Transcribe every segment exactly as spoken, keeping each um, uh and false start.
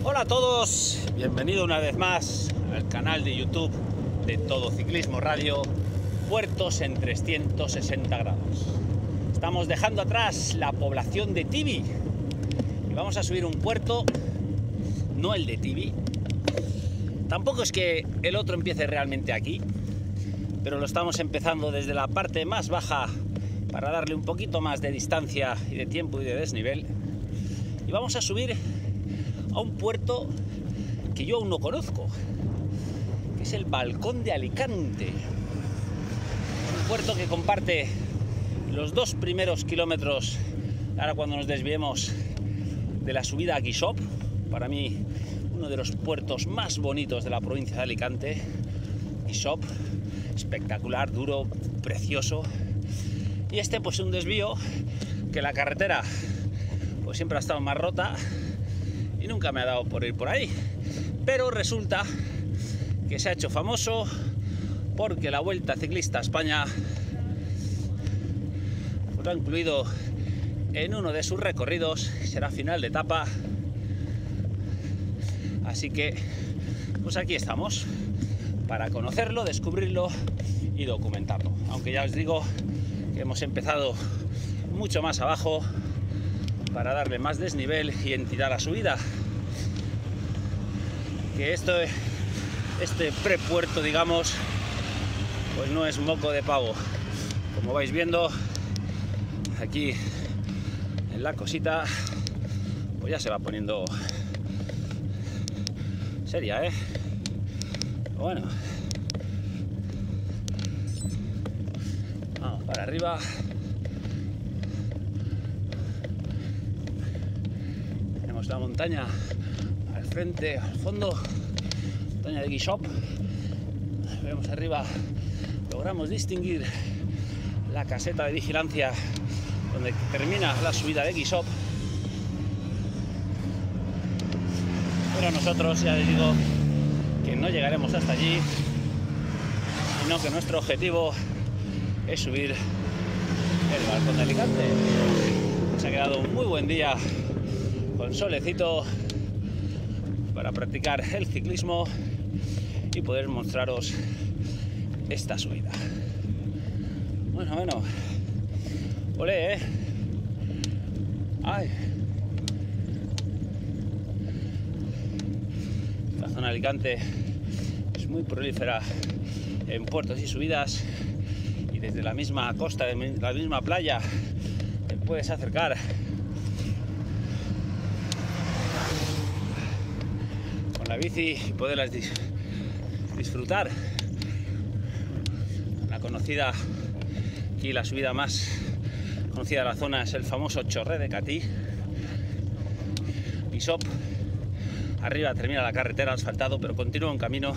Hola a todos, bienvenido una vez más al canal de YouTube de Todo Ciclismo Radio, puertos en trescientos sesenta grados. Estamos dejando atrás la población de Tibi y vamos a subir un puerto, no el de Tibi. Tampoco es que el otro empiece realmente aquí, pero lo estamos empezando desde la parte más baja para darle un poquito más de distancia y de tiempo y de desnivel. Y vamos a subir a un puerto que yo aún no conozco, que es el Balcón de Alicante. Un puerto que comparte los dos primeros kilómetros, ahora cuando nos desviemos, de la subida a Guixop. Para mí, uno de los puertos más bonitos de la provincia de Alicante. Guixop, espectacular, duro, precioso. Y este, pues, un desvío que la carretera pues siempre ha estado más rota y nunca me ha dado por ir por ahí, pero resulta que se ha hecho famoso porque la Vuelta Ciclista a España lo ha incluido en uno de sus recorridos, será final de etapa, así que pues aquí estamos para conocerlo, descubrirlo y documentarlo, aunque ya os digo que hemos empezado mucho más abajo para darle más desnivel y entidad a la subida. Que esto, este prepuerto, digamos, pues no es moco de pavo. Como vais viendo, aquí en la cosita, pues ya se va poniendo seria, ¿eh? Bueno, vamos para arriba. La montaña al frente, al fondo, montaña de Guixop. Vemos arriba, logramos distinguir la caseta de vigilancia donde termina la subida de Guixop, pero nosotros ya les digo que no llegaremos hasta allí, sino que nuestro objetivo es subir el Balcón de Alicante. Se ha quedado un muy buen día con solecito para practicar el ciclismo y poder mostraros esta subida. Bueno, bueno, olé, eh. Ay. La zona de Alicante es muy prolífera en puertos y subidas, y desde la misma costa, de la misma playa, te puedes acercar la bici y poderlas dis disfrutar. La conocida, aquí la subida más conocida de la zona es el famoso Chorret de Catí. Guixop, arriba termina la carretera asfaltado, pero continúa un camino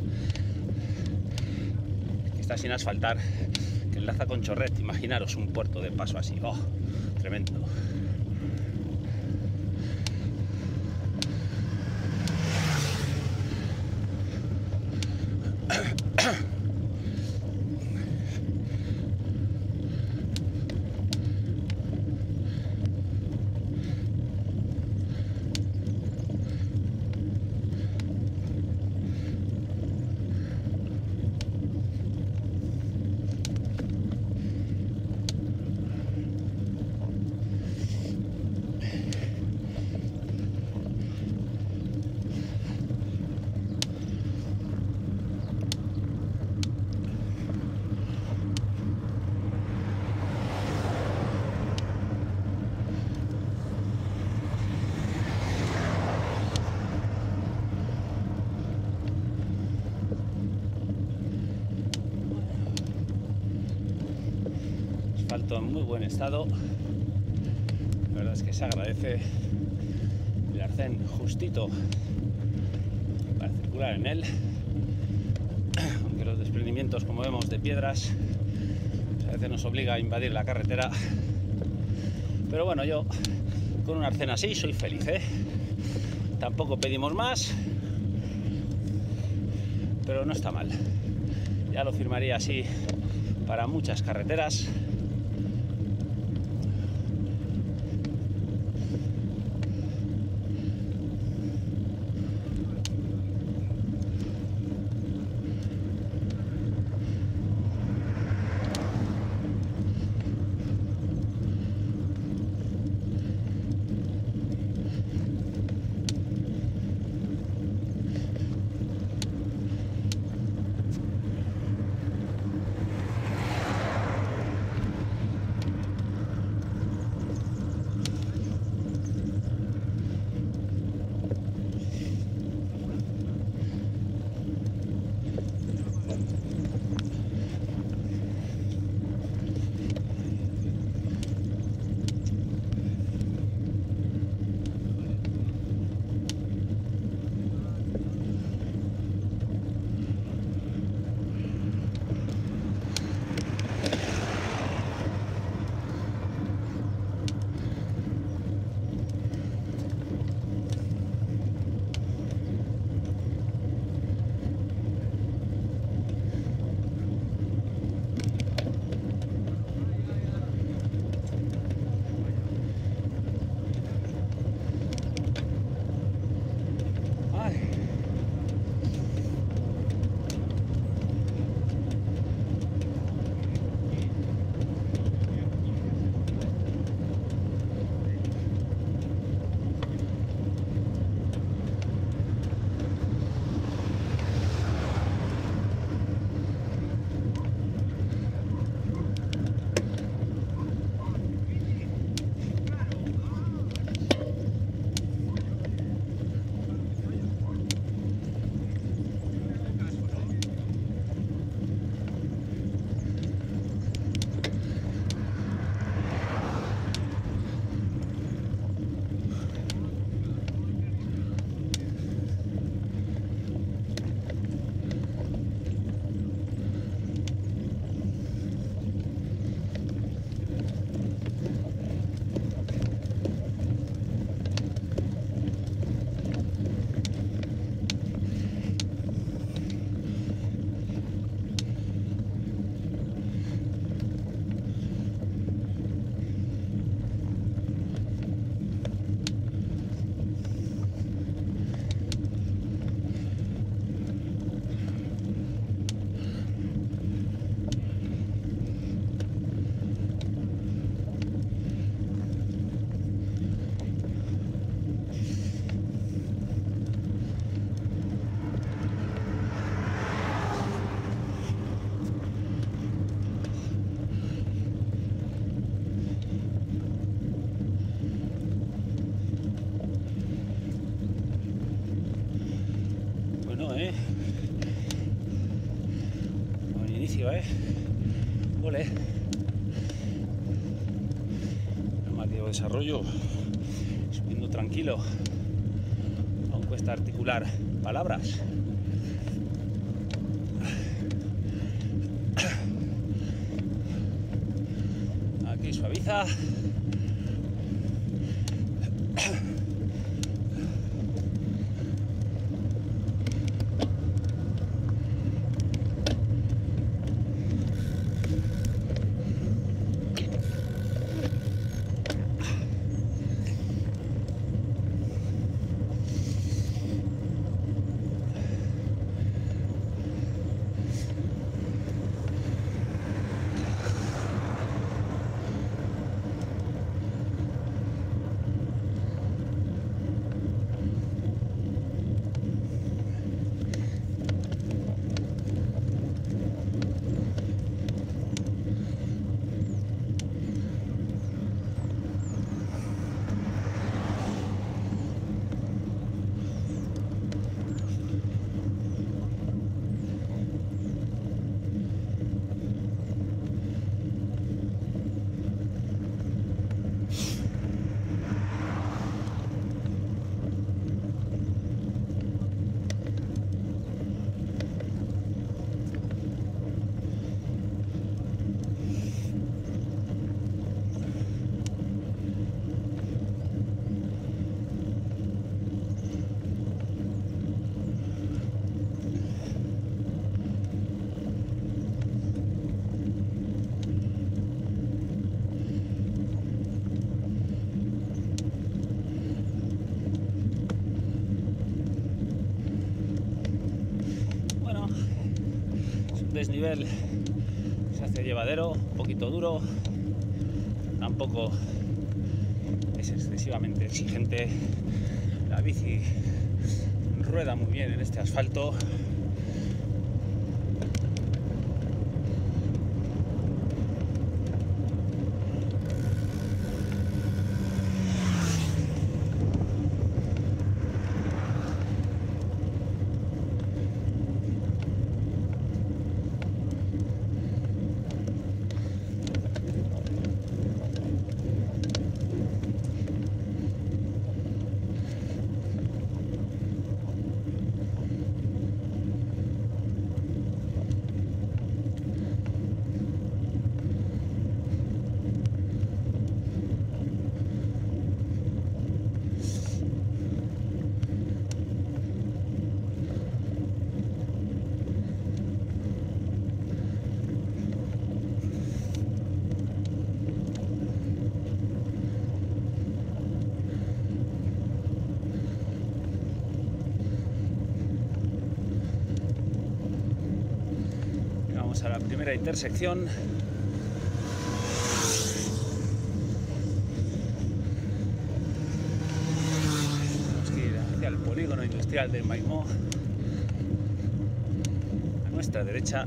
que está sin asfaltar, que enlaza con Chorret. Imaginaros un puerto de paso así, oh, tremendo. En muy buen estado, la verdad es que se agradece el arcén justito para circular en él, aunque los desprendimientos, como vemos, de piedras a veces nos obliga a invadir la carretera, pero bueno, yo con un arcén así soy feliz, ¿eh? Tampoco pedimos más, pero no está mal, ya lo firmaría así para muchas carreteras. ¿eh? Buen inicio, ¿eh? Ole. Neumático de desarrollo. Subiendo tranquilo. Aún cuesta articular palabras. Aquí suaviza. Desnivel se hace llevadero, un poquito duro, tampoco es excesivamente exigente. La bici rueda muy bien en este asfalto. A la primera intersección. Tenemos que ir hacia el polígono industrial de Maimó, a nuestra derecha.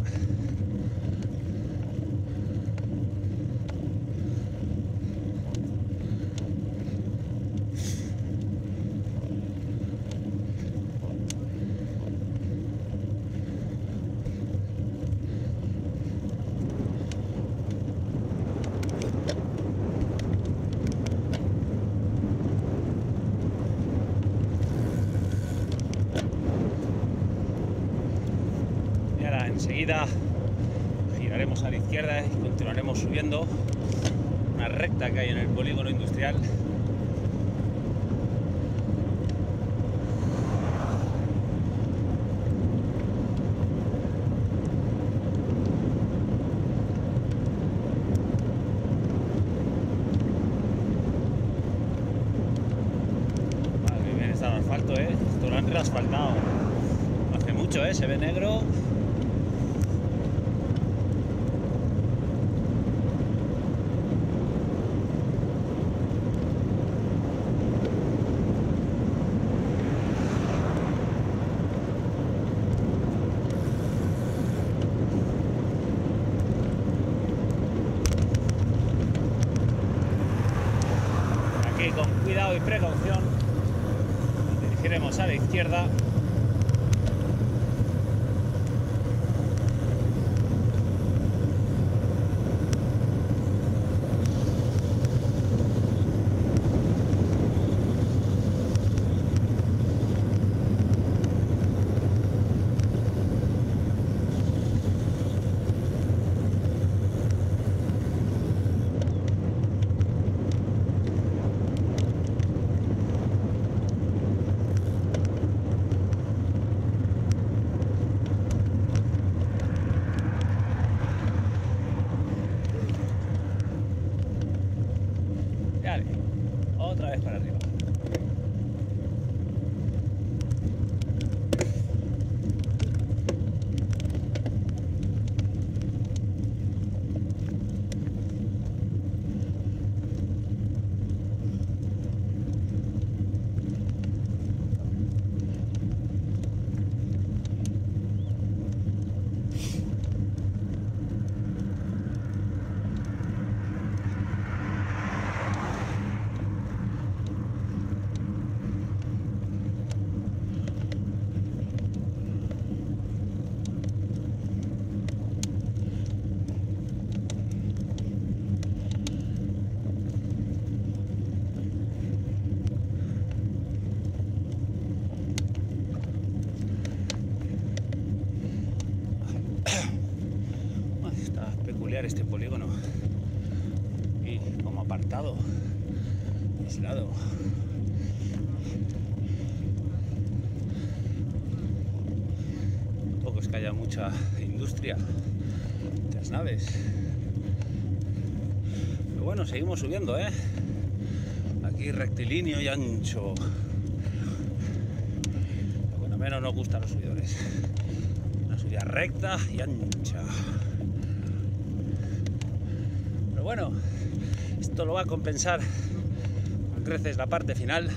Enseguida giraremos a la izquierda y continuaremos subiendo una recta que hay en el polígono industrial. Vale, bien está el asfalto, ¿eh? Esto lo han reasfaltado. No hace mucho, ¿eh? Se ve negro. Con cuidado y precaución nos dirigiremos a la izquierda este polígono. Y como apartado, aislado. Tampoco es que haya mucha industria, muchas naves. Pero bueno, seguimos subiendo, ¿eh? Aquí rectilíneo y ancho. Lo que no menos nos gustan los subidores. Una subida recta y ancha. Pero bueno, esto lo va a compensar con creces la parte final.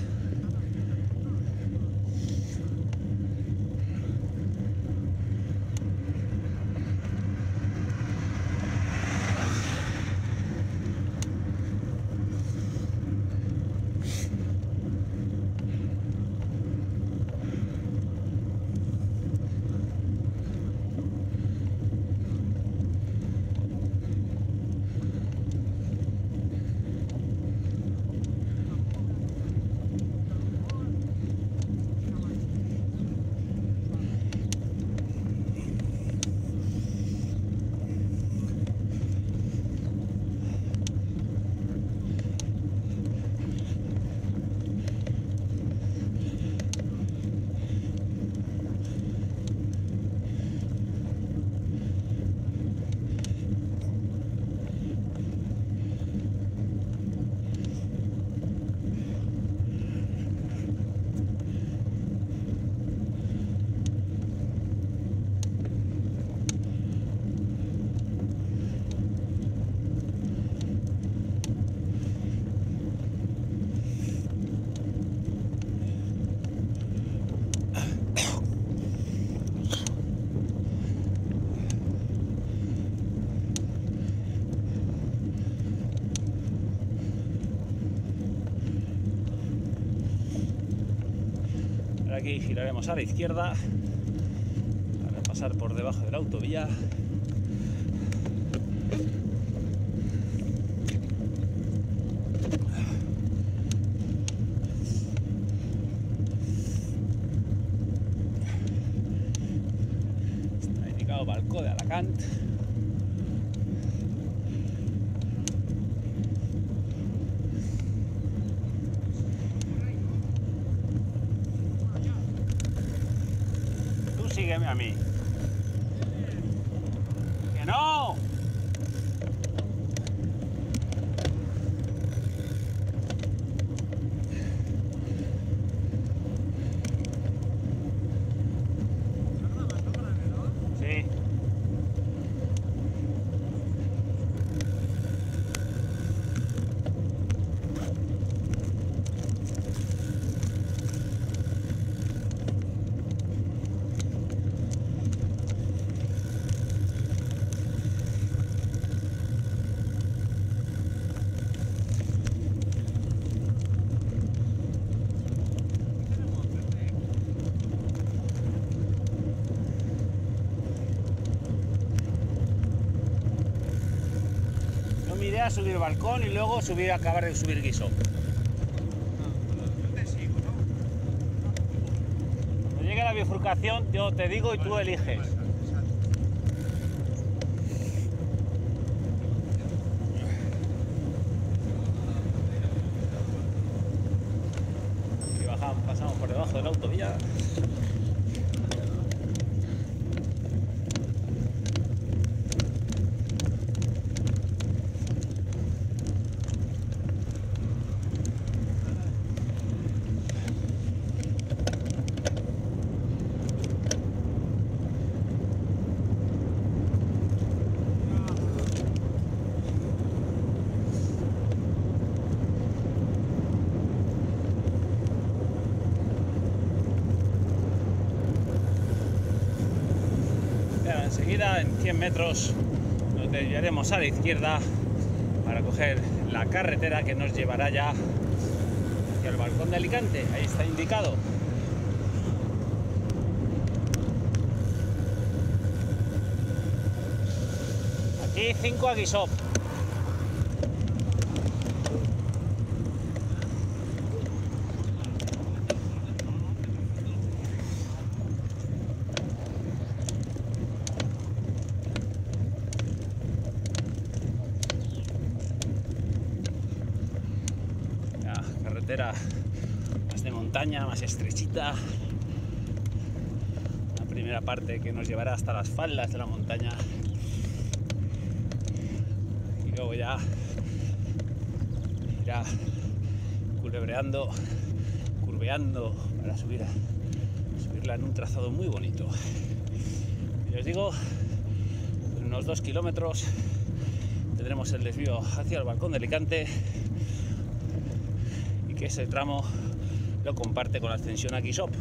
Aquí giraremos a la izquierda para pasar por debajo de la autovía. Está indicado Balcó de Alacant. Sígueme a mí. ¡Que no! Sí. A subir balcón y luego subir, acabar de subir guiso. Yo te sigo, ¿no? Cuando llegue a la bifurcación, yo te digo y tú eliges. Y bajamos, pasamos por debajo de la autovía. Enseguida, en cien metros, nos desviaremos a la izquierda para coger la carretera que nos llevará ya hacia el Balcón de Alicante. Ahí está indicado. Aquí cinco a Guisop. carretera más de montaña, más estrechita. La primera parte que nos llevará hasta las faldas de la montaña. Y luego ya irá culebreando, curveando para subir, subirla en un trazado muy bonito. Y os digo, en unos dos kilómetros tendremos el desvío hacia el balcón de Alicante, y que ese tramo lo comparte con la ascensión a Guisop.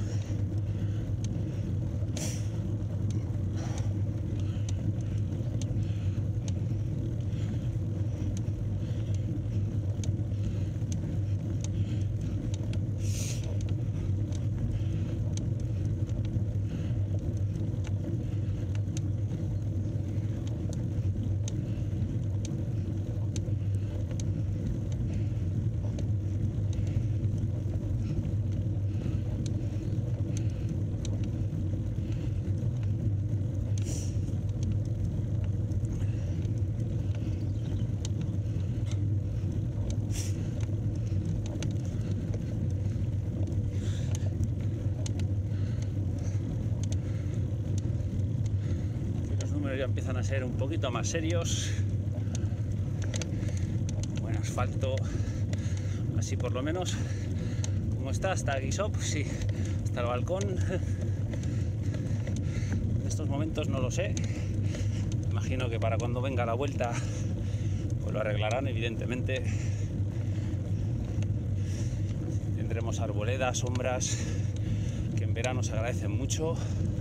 Ya empiezan a ser un poquito más serios. Buen asfalto, así por lo menos como está hasta Guisop, sí, hasta el balcón. En estos momentos no lo sé, imagino que para cuando venga la vuelta pues lo arreglarán, evidentemente. Tendremos arboledas, sombras que en verano se agradecen mucho.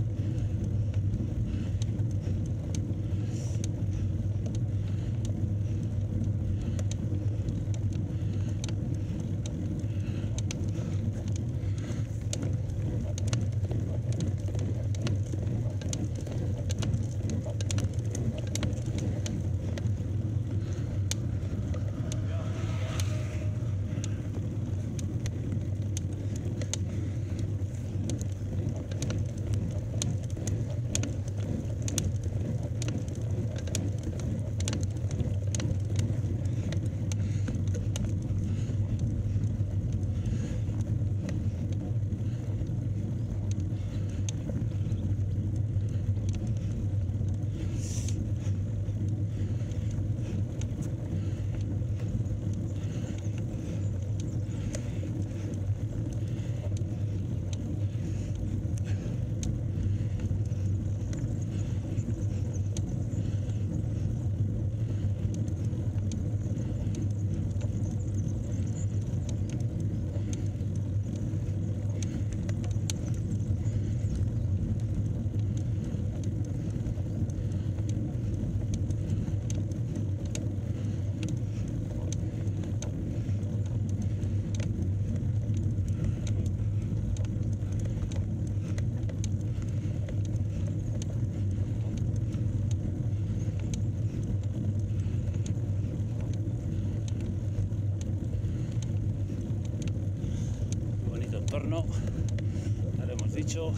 Entorno, ya lo hemos dicho.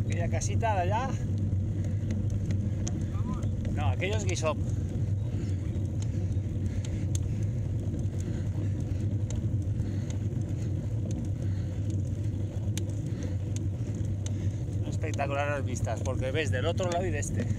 Aquella casita de allá. No, aquello es Guisop. Espectaculares las vistas, porque ves del otro lado y de este.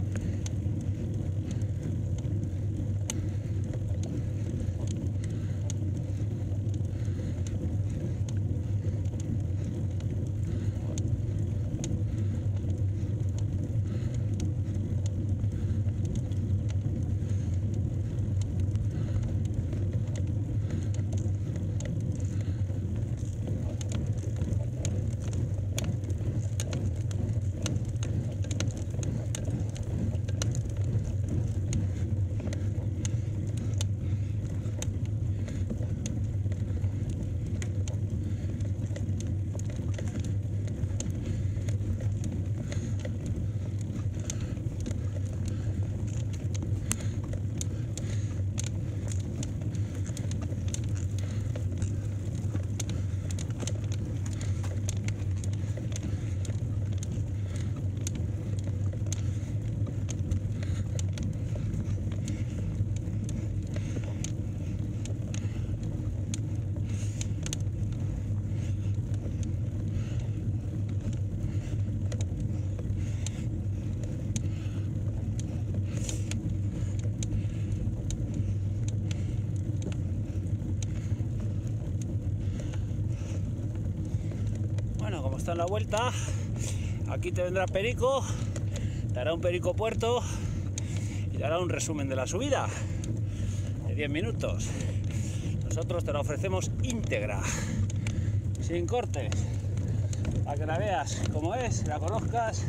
Como está en la vuelta, aquí te vendrá Perico, te hará un Perico Puerto y te hará un resumen de la subida de diez minutos. Nosotros te la ofrecemos íntegra, sin cortes, para que la veas como es, la conozcas.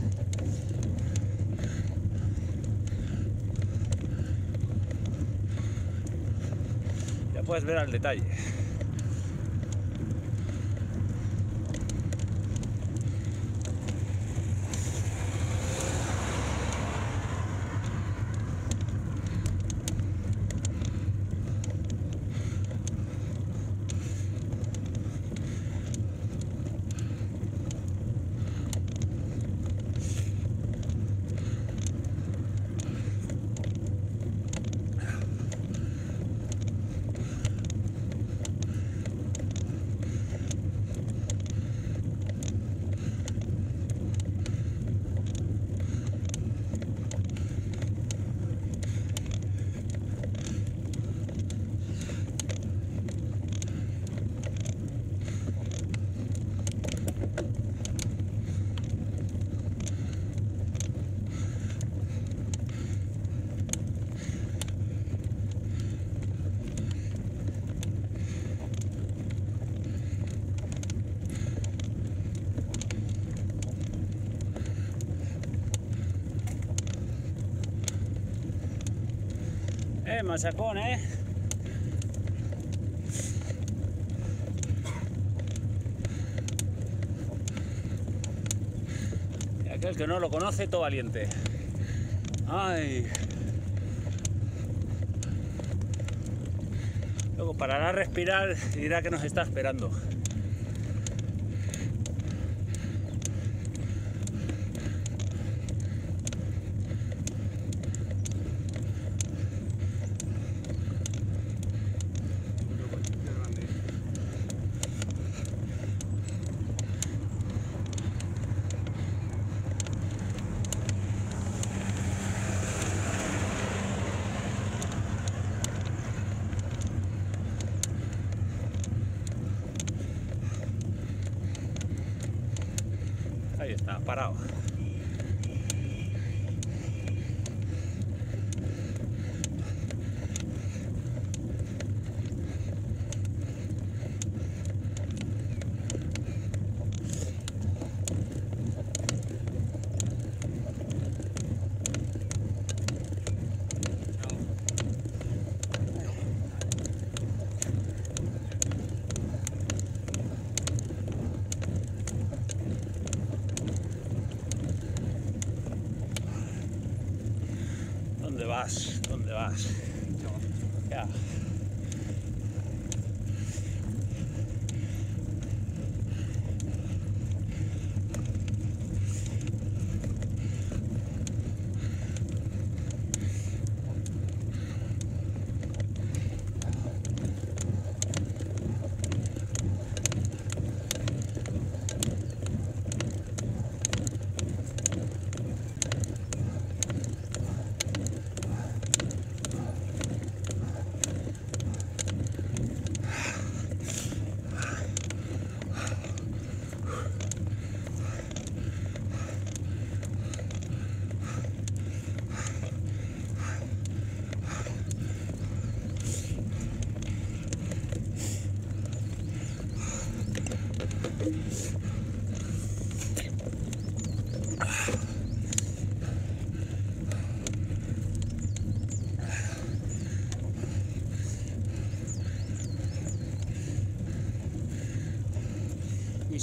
Ya puedes ver al detalle. Eh, machacón, eh. Y aquel que no lo conoce, todo valiente. Ay. Luego parará a respirar y dirá que nos está esperando. Ahí está, parado. ¿Dónde vas? ¿Dónde vas? Ya.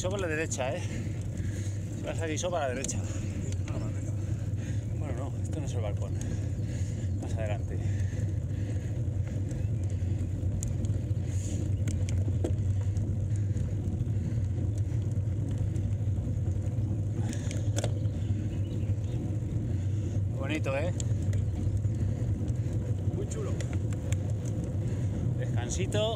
Guisop a la derecha, ¿eh? Si vas a Guisop a la derecha. Bueno, no, esto no es el balcón. Más adelante. Bonito, ¿eh? Muy chulo. Descansito.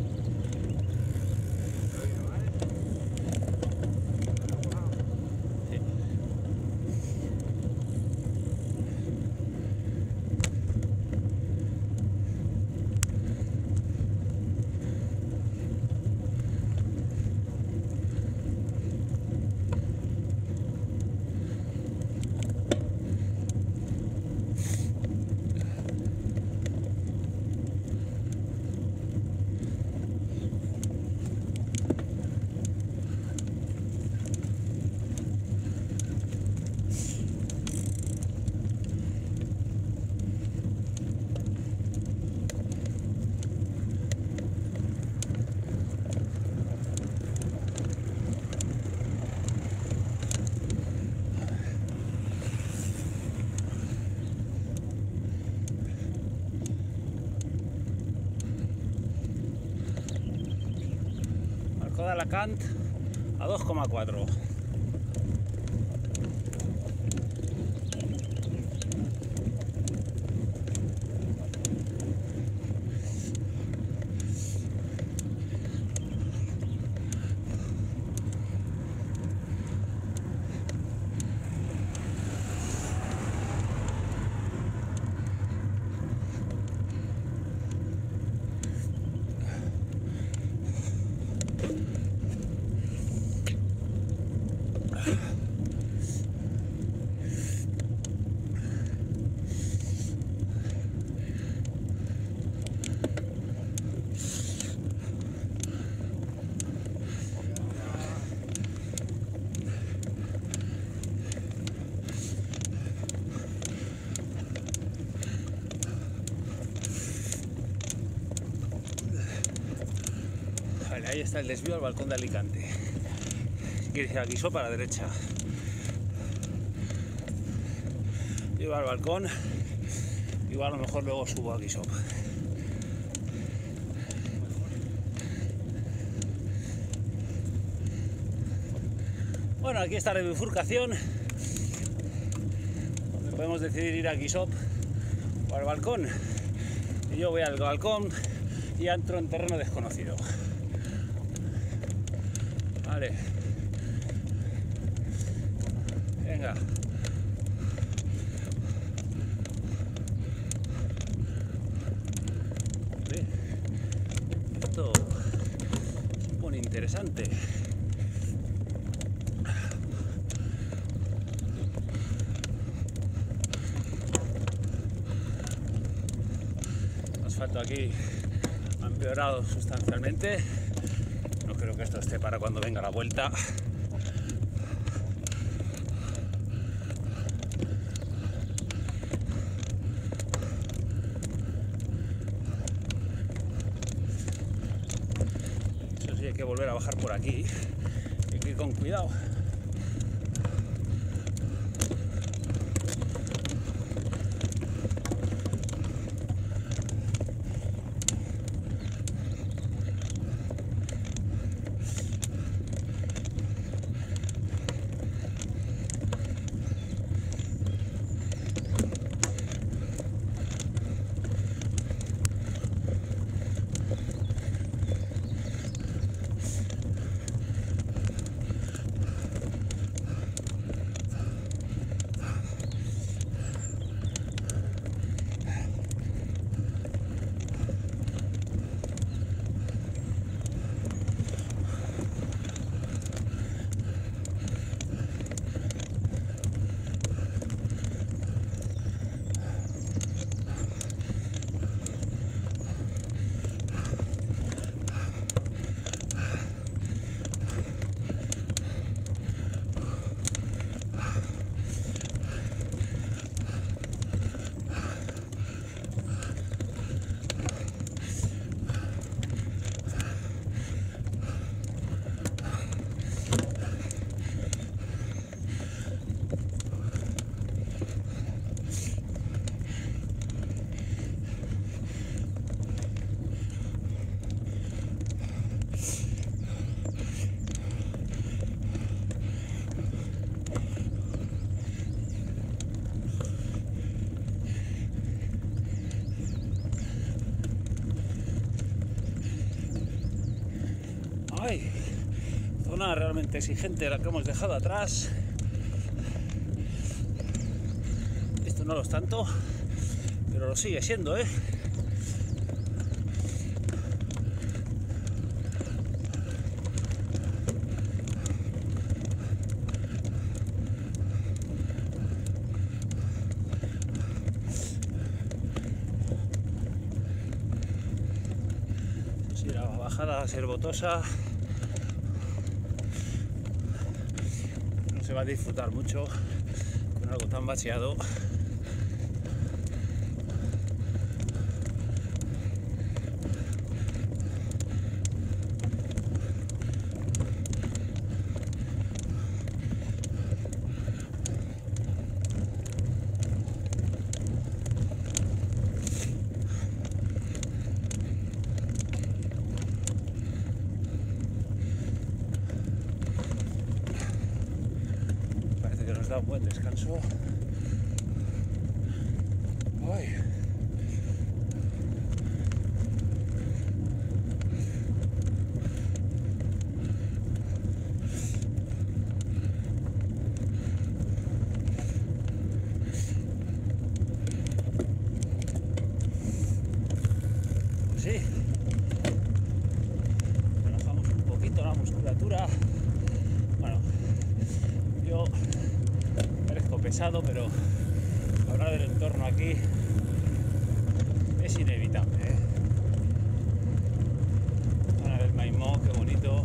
Sí. Balcó de Alacant a dos coma cuatro. Vale, ahí está el desvío al balcón de Alicante. Si quieres ir a Guisop a la derecha. Yo al balcón, igual a lo mejor luego subo a Guisop. Bueno, aquí está la bifurcación, donde podemos decidir ir a Guisop o al balcón. Y yo voy al balcón y entro en terreno desconocido. Vale. Venga. Vale. Esto se pone interesante. El asfalto aquí ha empeorado sustancialmente. No creo que esto esté para cuando venga la vuelta. Eso sí, hay que volver a bajar por aquí. Hay que ir con cuidado. particularmente exigente la que hemos dejado atrás. Esto no lo es tanto, pero lo sigue siendo, ¿eh? Sí, la bajada va a ser botosa. No se va a disfrutar mucho con algo tan vaciado. Da un buen descanso. Ay. Pues sí, relajamos un poquito la musculatura. Bueno, yo parezco pesado, pero hablar del entorno aquí es inevitable, ¿eh? Zona del Maimó, qué bonito.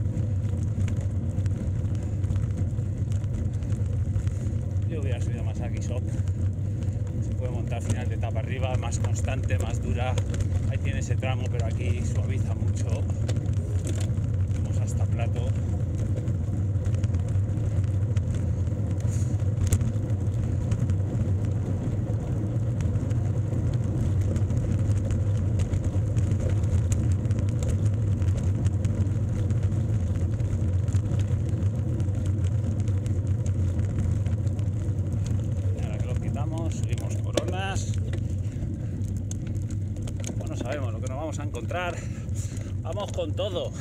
Yo hubiera subido más aquí, Sop. Se puede montar final de etapa arriba, más constante, más dura. Ahí tiene ese tramo, pero aquí suaviza mucho. Vamos hasta Plato. Subimos Coronas. Bueno, sabemos lo que nos vamos a encontrar. Vamos con todo.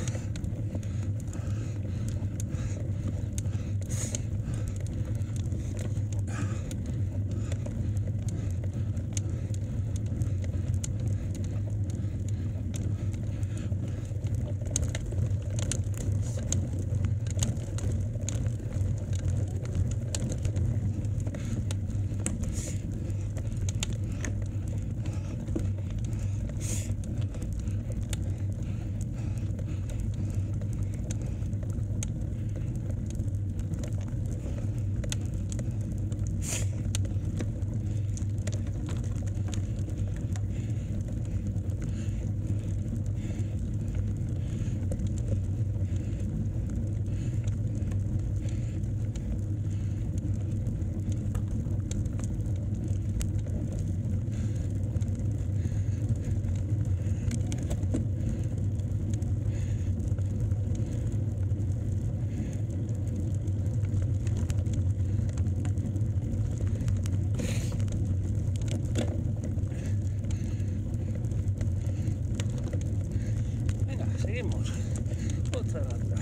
Seguimos. Otra ronda.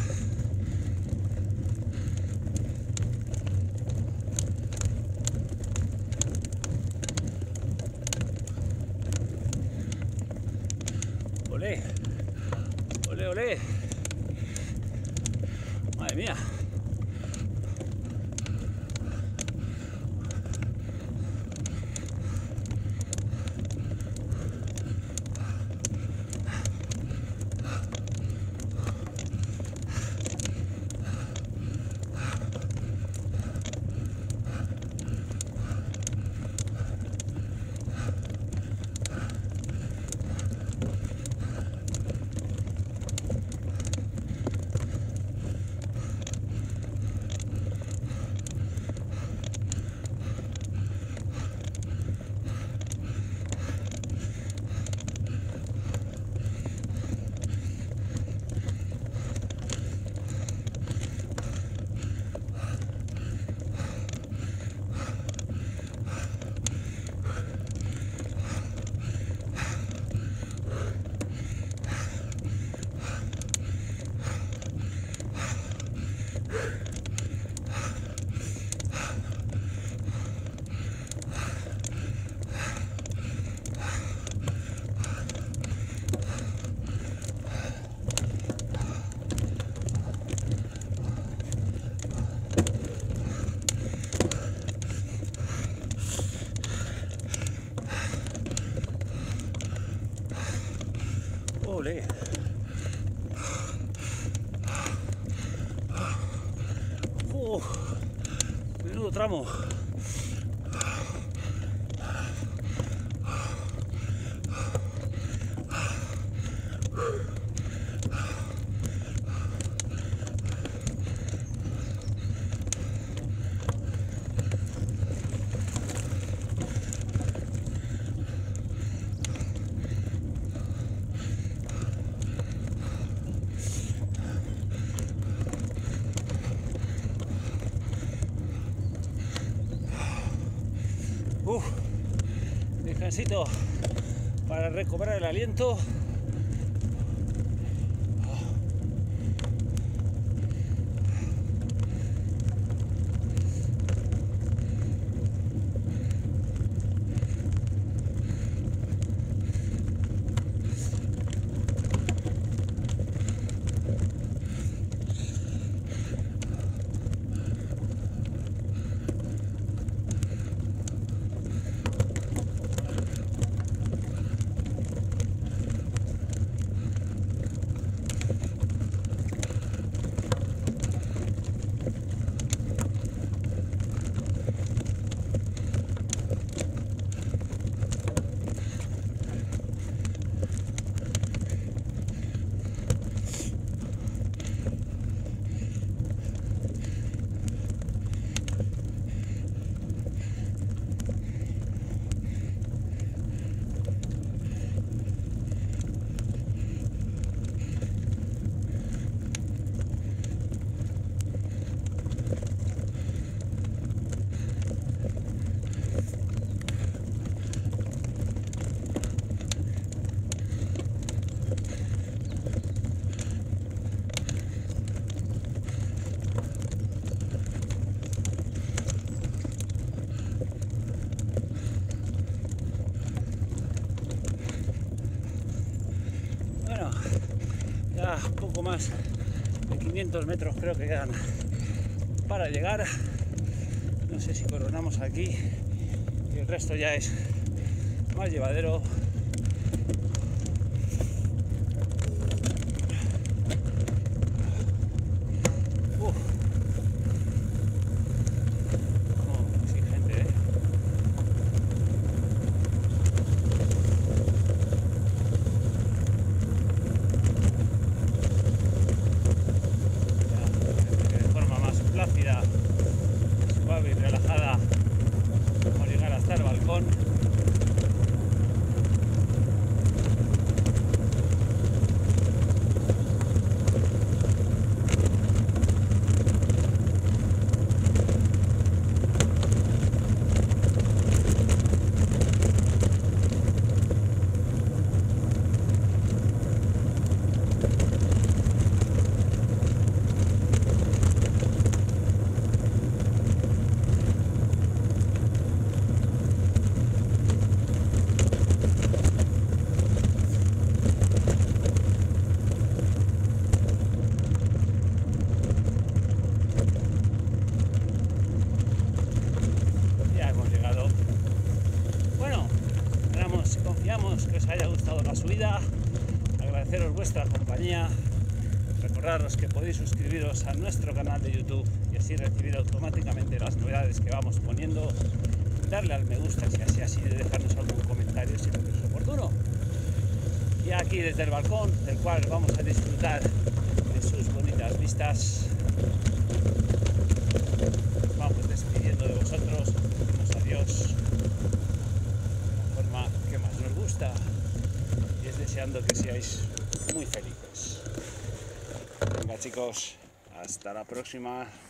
Olé. Olé, olé. Madre mía. Menudo tramo. Uf, descansito para recobrar el aliento. Poco más de quinientos metros creo que quedan para llegar. No sé si coronamos aquí y el resto ya es más llevadero. Uf. Oh, exigente, ¿eh? Plácida, suave y relajada por llegar hasta el balcón. Confiamos que os haya gustado la subida, agradeceros vuestra compañía, recordaros que podéis suscribiros a nuestro canal de YouTube y así recibir automáticamente las novedades que vamos poniendo, darle al me gusta si así así, dejarnos algún comentario si lo es oportuno. Y aquí desde el balcón, del cual vamos a disfrutar de sus bonitas vistas, vamos despidiendo de vosotros, decimos adiós. Que más nos gusta y es deseando que seáis muy felices. Venga chicos, hasta la próxima.